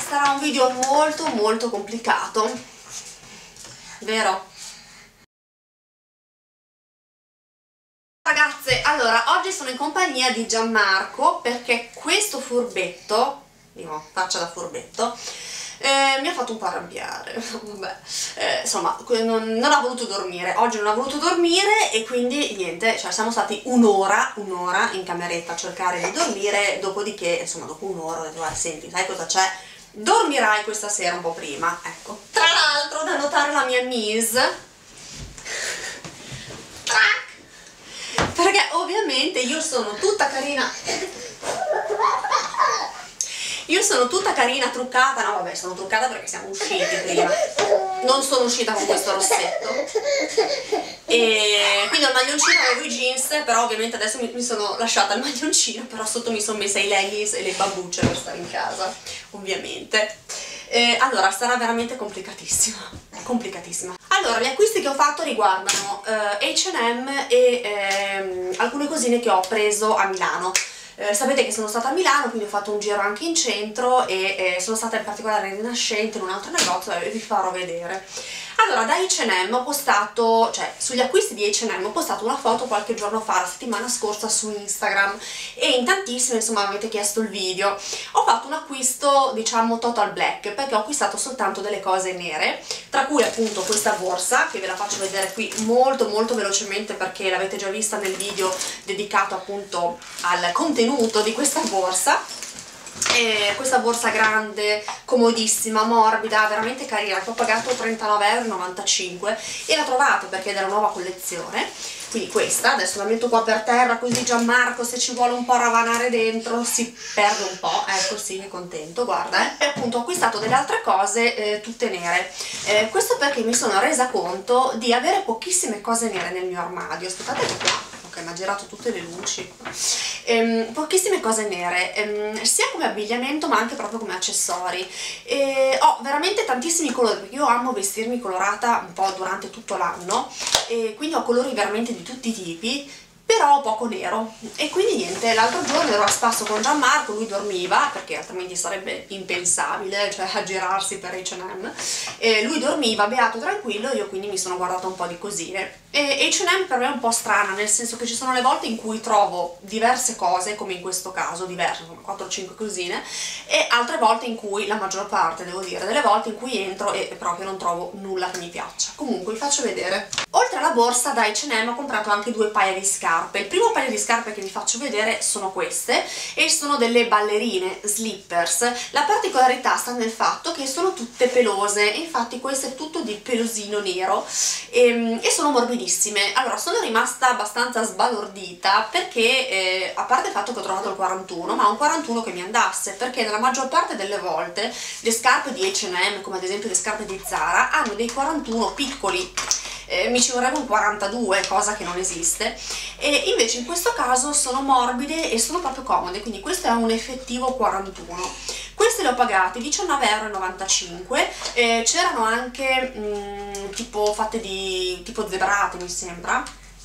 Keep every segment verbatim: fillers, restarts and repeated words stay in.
sarà un video molto molto complicato, vero? Ragazze, allora, oggi sono in compagnia di Gianmarco perché questo furbetto, dico, faccia da furbetto, eh, mi ha fatto un po' arrabbiare. Vabbè, eh, insomma, non, non ha voluto dormire, oggi non ha voluto dormire e quindi niente, cioè siamo stati un'ora, un'ora in cameretta a cercare di dormire, dopodiché, insomma, dopo un'ora ho detto, guarda, senti, sai cosa c'è? Dormirai questa sera un po' prima, ecco. Tra l'altro, da notare la mia mise, perché ovviamente io sono tutta carina, io sono tutta carina, truccata, no vabbè, sono truccata perché siamo usciti prima, non sono uscita con questo rossetto, e quindi al maglioncino avevo i jeans, però ovviamente adesso mi, mi sono lasciata il maglioncino, però sotto mi sono messa i leggings e le babbucce per stare in casa, ovviamente. Eh, allora, sarà veramente complicatissima, complicatissima. Allora, gli acquisti che ho fatto riguardano eh, H and M e ehm, alcune cosine che ho preso a Milano. Eh, sapete che sono stata a Milano, quindi ho fatto un giro anche in centro e eh, sono stata in particolare in Rinascente in un altro negozio e vi farò vedere. Allora, da H and M ho postato, cioè sugli acquisti di H and M ho postato una foto qualche giorno fa, la settimana scorsa, su Instagram, e in tantissime insomma mi avete chiesto il video. Ho fatto un acquisto, diciamo, total black, perché ho acquistato soltanto delle cose nere, tra cui appunto questa borsa, che ve la faccio vedere qui molto molto velocemente perché l'avete già vista nel video dedicato appunto al contenuto di questa borsa. E questa borsa grande, comodissima, morbida, veramente carina, che ho pagato trentanove e novantacinque euro e la trovate perché è della nuova collezione. Quindi questa, adesso la metto qua per terra così Gianmarco, se ci vuole un po' ravanare dentro, si perde un po', ecco, sì, è contento, guarda. Eh. E appunto ho acquistato delle altre cose eh, tutte nere, eh, questo perché mi sono resa conto di avere pochissime cose nere nel mio armadio. Aspettate qua. Mi ha girato tutte le luci, ehm, pochissime cose nere, ehm, sia come abbigliamento ma anche proprio come accessori. E ho veramente tantissimi colori perché io amo vestirmi colorata un po' durante tutto l'anno e quindi ho colori veramente di tutti i tipi, però ho poco nero. E quindi niente, l'altro giorno ero a spasso con Gianmarco, lui dormiva perché altrimenti sarebbe impensabile, cioè aggirarsi per H and M, e lui dormiva beato tranquillo, io quindi mi sono guardata un po' di cosine. E H and M per me è un po' strana, nel senso che ci sono le volte in cui trovo diverse cose, come in questo caso, diverse, come quattro o cinque cosine, e altre volte in cui, la maggior parte devo dire, delle volte in cui entro e proprio non trovo nulla che mi piaccia. Comunque vi faccio vedere. Oltre alla borsa da H and M ho comprato anche due paia di scarpe. Il primo paio di scarpe che vi faccio vedere sono queste e sono delle ballerine slippers. La particolarità sta nel fatto che sono tutte pelose, infatti questo è tutto di pelosino nero e, e sono morbidissime. Allora, sono rimasta abbastanza sbalordita perché eh, a parte il fatto che ho trovato il quarantuno, ma un quarantuno che mi andasse, perché nella maggior parte delle volte le scarpe di H and M, come ad esempio le scarpe di Zara, hanno dei quarantuno piccoli. Eh, mi ci vorrebbe un quarantadue, cosa che non esiste, e invece in questo caso sono morbide e sono proprio comode, quindi questo è un effettivo quarantuno. Queste le ho pagate diciannove e novantacinque euro, eh, c'erano anche mh, tipo fatte di tipo zebrate mi sembra.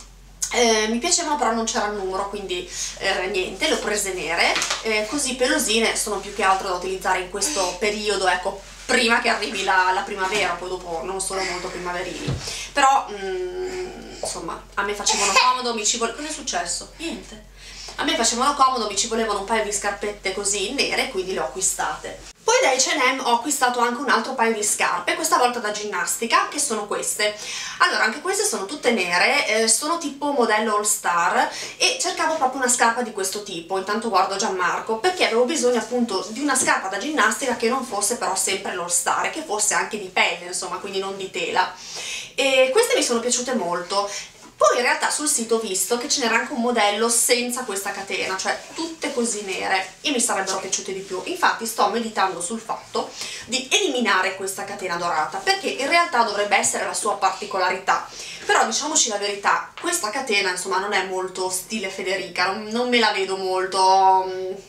Eh, mi piacevano però non c'era il numero, quindi eh, niente, le ho prese nere, eh, così pelosine, sono più che altro da utilizzare in questo periodo, ecco, prima che arrivi la, la primavera, poi dopo non sono molto primaverili, però mm, insomma a me facevano comodo, mi ci volevano, cosa è successo? Niente, a me facevano comodo, mi ci volevano un paio di scarpette così nere, quindi le ho acquistate. Poi da H and M ho acquistato anche un altro paio di scarpe, questa volta da ginnastica, che sono queste. Allora, anche queste sono tutte nere, eh, sono tipo modello All Star e cercavo proprio una scarpa di questo tipo. Intanto guardo Gianmarco perché avevo bisogno appunto di una scarpa da ginnastica che non fosse però sempre l'All Star, che fosse anche di pelle, insomma, quindi non di tela. E queste mi sono piaciute molto. Poi in realtà sul sito ho visto che ce n'era anche un modello senza questa catena, cioè tutte così nere, e mi sarebbero piaciute di più. Infatti sto meditando sul fatto di eliminare questa catena dorata, perché in realtà dovrebbe essere la sua particolarità. Però diciamoci la verità, questa catena insomma non è molto stile Federica, non, non me la vedo molto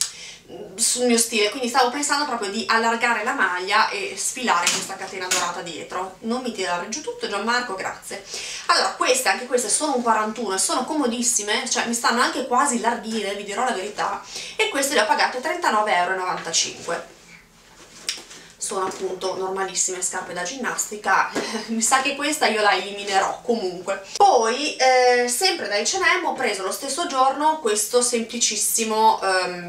sul mio stile, quindi stavo pensando proprio di allargare la maglia e sfilare questa catena dorata dietro. Non mi tirare giù tutto, Gianmarco, grazie. Allora, queste, anche queste sono un quarantuno e sono comodissime, cioè mi stanno anche quasi larghine, vi dirò la verità, e queste le ho pagate trentanove e novantacinque euro. sono appunto normalissime scarpe da ginnastica. Mi sa che questa io la eliminerò comunque. Poi eh, sempre da acca e emme ho preso lo stesso giorno questo semplicissimo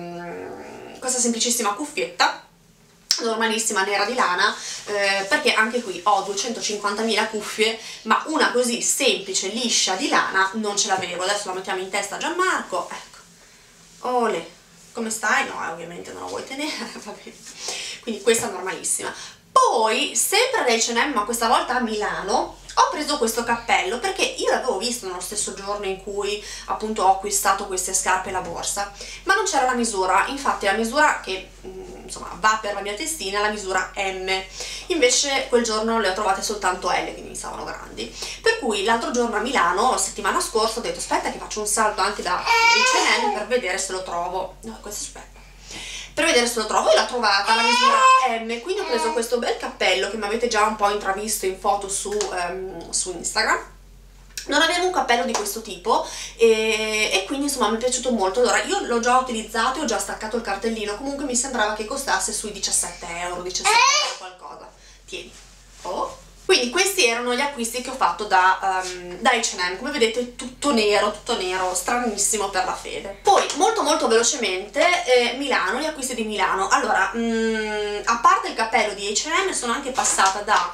um, questa semplicissima cuffietta normalissima nera di lana, eh, perché anche qui ho duecentocinquantamila cuffie, ma una così semplice, liscia di lana non ce l'avevo. Adesso la mettiamo in testa a Gianmarco, ecco, ole, come stai? No, eh, ovviamente non la vuoi tenere, va bene. Quindi questa è normalissima. Poi, sempre da acca e emme, ma questa volta a Milano, ho preso questo cappello perché io l'avevo visto nello stesso giorno in cui appunto ho acquistato queste scarpe e la borsa, ma non c'era la misura. Infatti la misura che insomma va per la mia testina è la misura emme, invece quel giorno le ho trovate soltanto elle, quindi mi stavano grandi, per cui l'altro giorno a Milano, la settimana scorsa, ho detto aspetta che faccio un salto anche da acca e emme per vedere se lo trovo. No, questo aspetta. Per vedere se lo trovo, e l'ho trovata la misura emme, quindi ho preso questo bel cappello che mi avete già un po' intravisto in foto su, um, su Instagram. Non avevo un cappello di questo tipo e, e quindi insomma mi è piaciuto molto. Allora io l'ho già utilizzato e ho già staccato il cartellino, comunque mi sembrava che costasse sui diciassette euro, diciassette euro qualcosa. Tieni. Oh. Quindi questi erano gli acquisti che ho fatto da, um, da acca e emme, come vedete tutto nero, tutto nero, stranissimo per la fede. Poi molto molto velocemente eh, Milano, gli acquisti di Milano. Allora, mh, a parte il cappello di acca e emme sono anche passata da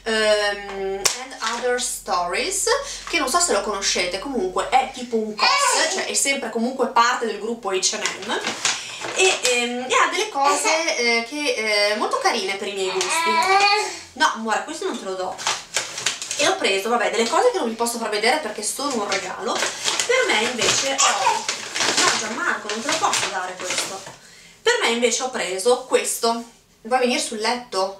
um, And Other Stories, che non so se lo conoscete, comunque è tipo un C O S, cioè è sempre comunque parte del gruppo acca e emme. E, ehm, e ha delle cose eh, che eh, molto carine per i miei gusti. No amore, questo non te lo do. E ho preso, vabbè, delle cose che non vi posso far vedere perché sono un regalo. Per me invece ho... No Gianmarco, non te lo posso dare questo. Per me invece ho preso questo. Vuoi venire sul letto?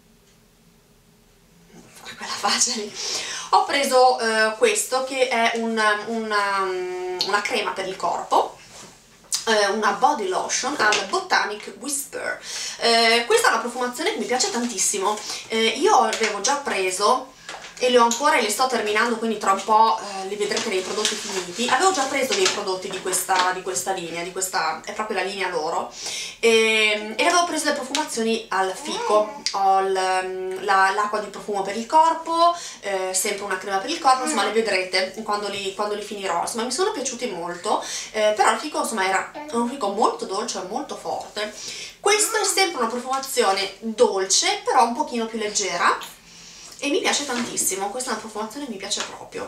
Non fare quella faccia lì. Ho preso eh, questo che è un, una, una crema per il corpo, una body lotion al Botanic Whisper. Eh, questa è una profumazione che mi piace tantissimo. Eh, io avevo già preso e le ho ancora e le sto terminando, quindi tra un po' eh, li vedrete nei prodotti finiti. Avevo già preso dei prodotti di questa, di questa linea, di questa, è proprio la linea loro, e, e avevo preso le profumazioni al fico. Ho l'acqua di profumo per il corpo, eh, sempre una crema per il corpo, insomma le vedrete quando li, quando li finirò. Insomma mi sono piaciuti molto, eh, però il fico insomma era un fico molto dolce e molto forte. Questo è sempre una profumazione dolce, però un pochino più leggera, e mi piace tantissimo. Questa è una profumazione che mi piace proprio.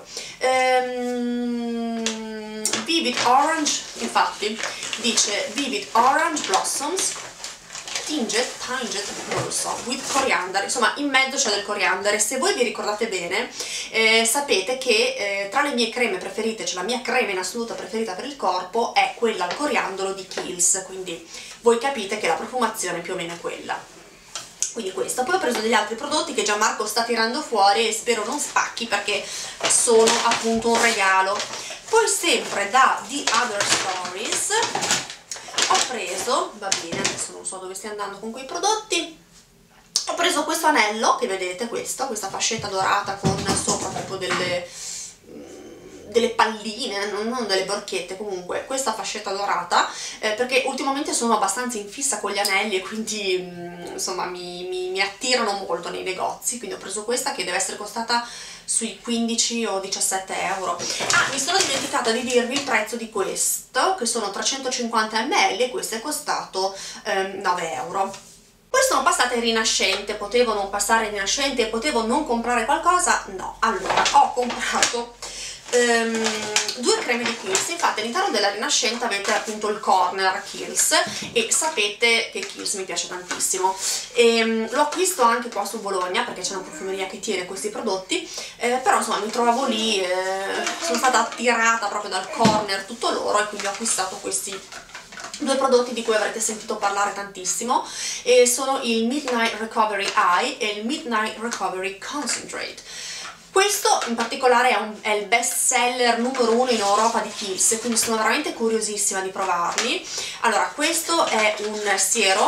ehm, Vivid Orange, infatti dice Vivid Orange Blossoms Tinged, Tinged, non lo so, with coriander. Insomma in mezzo c'è del coriandere. Se voi vi ricordate bene, eh, sapete che eh, tra le mie creme preferite, cioè la mia crema in assoluto preferita per il corpo è quella al coriandolo di Kiehl's, quindi voi capite che la profumazione più o meno è quella. Quindi questo. Poi ho preso degli altri prodotti che Gianmarco sta tirando fuori e spero non spacchi perché sono appunto un regalo. Poi sempre da The Other Stories ho preso, va bene, adesso non so dove stia andando con quei prodotti, ho preso questo anello che vedete, questo, questa fascetta dorata con sopra proprio delle, delle palline, non delle borchette, comunque questa fascetta dorata, eh, perché ultimamente sono abbastanza in fissa con gli anelli e quindi mh, insomma mi, mi, mi attirano molto nei negozi, quindi ho preso questa che deve essere costata sui quindici o diciassette euro. Ah, mi sono dimenticata di dirvi il prezzo di questo, che sono trecentocinquanta millilitri, e questo è costato ehm, nove euro. Poi sono passata in Rinascente. Potevo non passare in Rinascente, potevo non comprare qualcosa? No. Allora, ho comprato Um, due creme di Kiehl's. Infatti all'interno della Rinascente avete appunto il corner Kiehl's e sapete che Kiehl's mi piace tantissimo, e, um, lo acquisto anche qua su Bologna perché c'è una profumeria che tiene questi prodotti, eh, però insomma mi trovavo lì, eh, sono stata attirata proprio dal corner tutto loro e quindi ho acquistato questi due prodotti di cui avrete sentito parlare tantissimo, e sono il Midnight Recovery Eye e il Midnight Recovery Concentrate. Questo in particolare è, un, è il best seller numero uno in Europa di Kiehl's, quindi sono veramente curiosissima di provarli. Allora, questo è un siero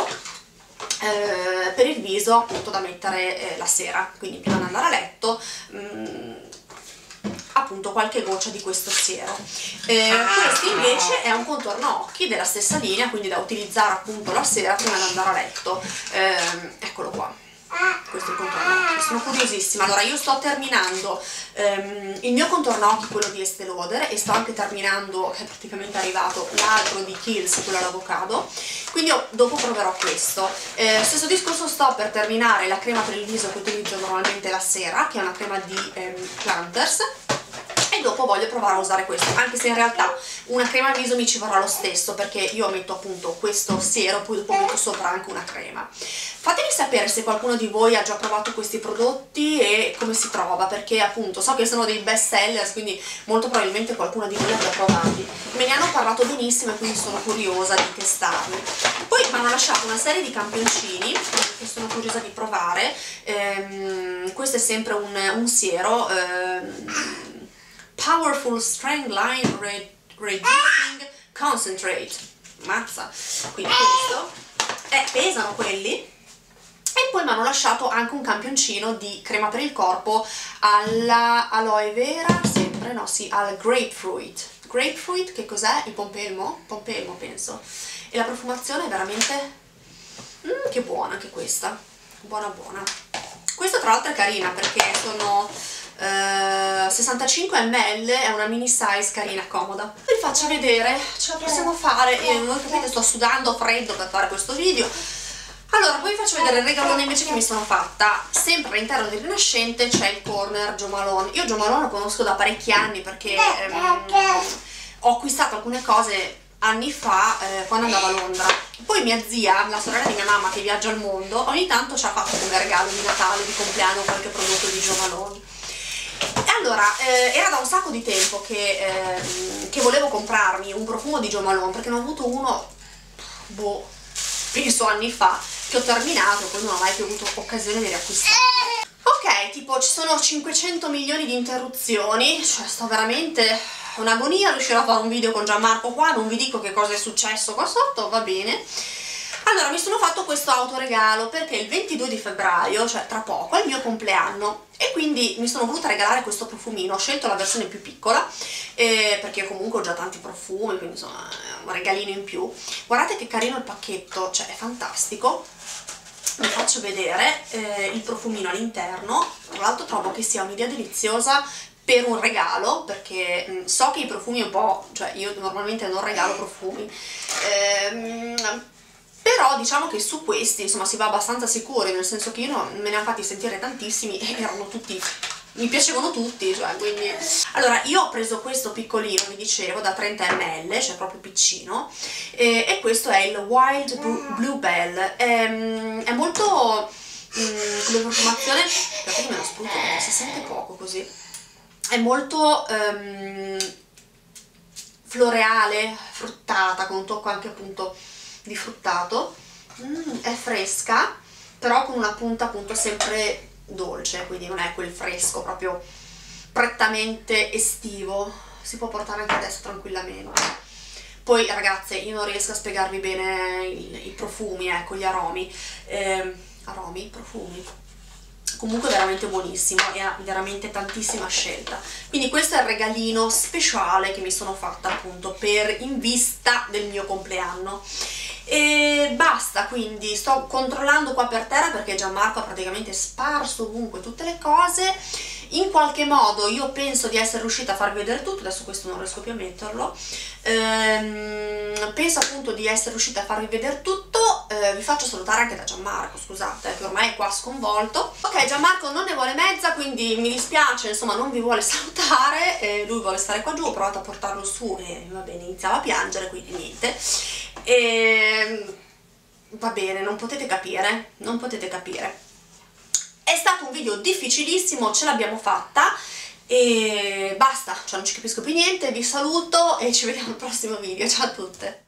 eh, per il viso appunto da mettere eh, la sera, quindi prima di andare a letto, mh, appunto qualche goccia di questo siero. Eh, questo invece è un contorno occhi della stessa linea, quindi da utilizzare appunto la sera prima di andare a letto. Eh, eccolo qua. questo contorno occhi, sono curiosissima. Allora io sto terminando um, il mio contorno occhi, quello di Estée Lauder, e sto anche terminando, che è praticamente arrivato, l'altro di Kiehl's, quello all'avocado, quindi io dopo proverò questo. Eh, stesso discorso, sto per terminare la crema per il viso che utilizzo normalmente la sera, che è una crema di um, Planters, e dopo voglio provare a usare questo, anche se in realtà una crema al viso mi ci vorrà lo stesso, perché io metto appunto questo siero, poi dopo metto sopra anche una crema. Fatemi sapere se qualcuno di voi ha già provato questi prodotti e come si trova, perché appunto so che sono dei best sellers, quindi molto probabilmente qualcuno di voi li ha già provati. Me ne hanno parlato benissimo e quindi sono curiosa di testarli. Poi mi hanno lasciato una serie di campioncini che sono curiosa di provare. Ehm, questo è sempre un, un siero, ehm, Powerful Strength Line Reducing Concentrate, mazza, quindi questo, eh, pesano quelli. E poi mi hanno lasciato anche un campioncino di crema per il corpo alla aloe vera, sempre, no, sì, al grapefruit. Grapefruit, che cos'è? Il pompelmo? Pompelmo, penso. E la profumazione è veramente, mm, che buona anche questa, buona buona. Questa tra l'altro è carina perché sono uh, sessantacinque millilitri, è una mini size carina, comoda. Vi faccio vedere, ce la possiamo fare, e non capite, sto sudando freddo per fare questo video. Allora, poi vi faccio vedere il regalone invece che mi sono fatta. Sempre all'interno di Rinascente c'è il corner Jo Malone. Io Jo Malone lo conosco da parecchi anni perché ehm, ho acquistato alcune cose anni fa, eh, quando andavo a Londra. Poi mia zia, la sorella di mia mamma che viaggia al mondo, ogni tanto ci ha fatto come regalo di Natale, di compleanno, qualche prodotto di Jo Malone. E allora, eh, era da un sacco di tempo che, eh, che volevo comprarmi un profumo di Jo Malone, perché ne ho avuto uno, boh, penso anni fa, che ho terminato, poi non ho mai più avuto occasione di riacquistarlo. Ok, tipo ci sono cinquecento milioni di interruzioni, cioè sto veramente un'agonia. Riuscirò a fare un video con Gianmarco qua, non vi dico che cosa è successo qua sotto, va bene. Allora, mi sono fatto questo autoregalo perché il ventidue di febbraio, cioè tra poco, è il mio compleanno, e quindi mi sono voluta regalare questo profumino. Ho scelto la versione più piccola eh, perché comunque ho già tanti profumi, quindi insomma è un regalino in più. Guardate che carino il pacchetto, cioè è fantastico. Vi faccio vedere eh, il profumino all'interno. Tra l'altro trovo che sia un'idea deliziosa per un regalo, perché mh, so che i profumi un po', cioè io normalmente non regalo profumi, ehm, però diciamo che su questi insomma si va abbastanza sicuri, nel senso che io non, me ne hanno fatti sentire tantissimi e erano tutti, mi piacevano tutti, cioè, quindi. Allora, io ho preso questo piccolino, vi dicevo, da trenta millilitri, cioè proprio piccino, e, e questo è il Wild Bluebell. È, è molto, mh, come profumazione, aspettate che me lo spruzzo perché si sente poco così, è molto um, floreale, fruttata, con un tocco anche appunto di fruttato. Mm, è fresca, però con una punta appunto sempre dolce, quindi non è quel fresco proprio prettamente estivo, si può portare anche adesso tranquillamente. Poi ragazze, io non riesco a spiegarvi bene i, i profumi, ecco, gli aromi, eh, aromi, profumi, comunque veramente buonissimo e ha veramente tantissima scelta. Quindi questo è il regalino speciale che mi sono fatta appunto per in vista del mio compleanno. E basta, quindi sto controllando qua per terra perché Gianmarco ha praticamente sparso ovunque tutte le cose. In qualche modo io penso di essere riuscita a farvi vedere tutto, adesso questo non riesco più a metterlo, ehm, penso appunto di essere riuscita a farvi vedere tutto. Eh, vi faccio salutare anche da Gianmarco, scusate che ormai è qua sconvolto. Ok, Gianmarco non ne vuole mezza, quindi mi dispiace, insomma non vi vuole salutare, eh, lui vuole stare qua giù, ho provato a portarlo su e va bene, iniziava a piangere, quindi niente. E va bene, non potete capire, non potete capire. È stato un video difficilissimo, ce l'abbiamo fatta e basta, cioè non ci capisco più niente, vi saluto e ci vediamo al prossimo video, ciao a tutte!